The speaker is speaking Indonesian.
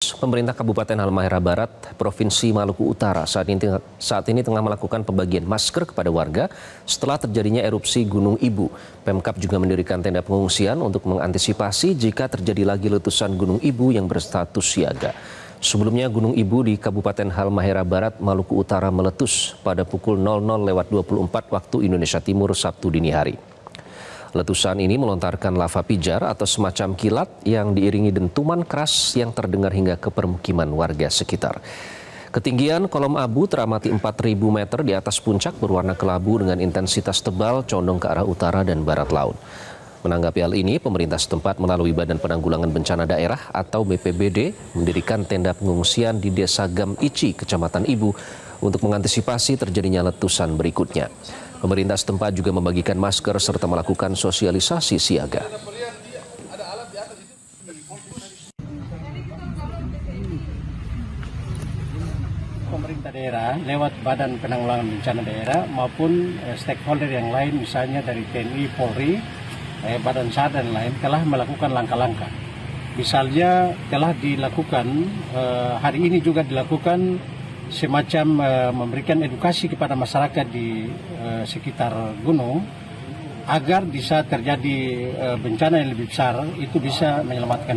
Pemerintah Kabupaten Halmahera Barat, Provinsi Maluku Utara saat ini tengah melakukan pembagian masker kepada warga setelah terjadinya erupsi Gunung Ibu. Pemkab juga mendirikan tenda pengungsian untuk mengantisipasi jika terjadi lagi letusan Gunung Ibu yang berstatus siaga. Sebelumnya Gunung Ibu di Kabupaten Halmahera Barat, Maluku Utara meletus pada pukul 00.24 waktu Indonesia Timur Sabtu dini hari. Letusan ini melontarkan lava pijar atau semacam kilat yang diiringi dentuman keras yang terdengar hingga ke permukiman warga sekitar. Ketinggian kolom abu teramati 4.000 meter di atas puncak berwarna kelabu dengan intensitas tebal condong ke arah utara dan barat laut. Menanggapi hal ini, pemerintah setempat melalui Badan Penanggulangan Bencana Daerah atau BPBD mendirikan tenda pengungsian di Desa Gam Ici, Kecamatan Ibu untuk mengantisipasi terjadinya letusan berikutnya. Pemerintah setempat juga membagikan masker serta melakukan sosialisasi siaga. Pemerintah daerah lewat Badan Penanggulangan Bencana Daerah maupun stakeholder yang lain, misalnya dari TNI, Polri, Badan SAR dan lain telah melakukan langkah-langkah. Misalnya telah dilakukan hari ini juga dilakukan semacam memberikan edukasi kepada masyarakat di sekitar gunung agar bisa terjadi bencana yang lebih besar itu bisa menyelamatkan